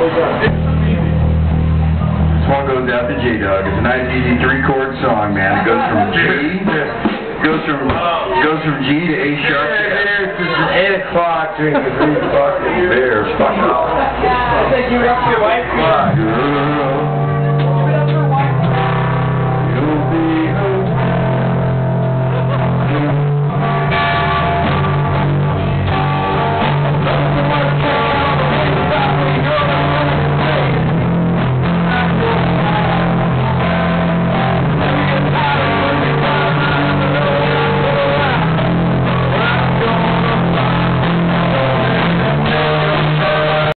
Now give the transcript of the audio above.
This one goes out to J-Dog. It's a nice, easy 3-chord song, man. It goes from G to A sharp. It's 8 o'clock drinking 3 fucking beers. Fuck off. I think you left your wife. Girl.